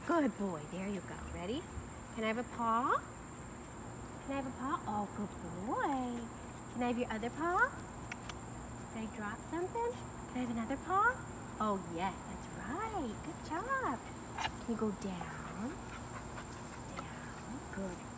Good boy. There you go. Ready? Can I have a paw? Can I have a paw? Oh, good boy. Can I have your other paw? Did I drop something? Can I have another paw? Oh, yes, that's right. Good job. Can you go down? Down. Good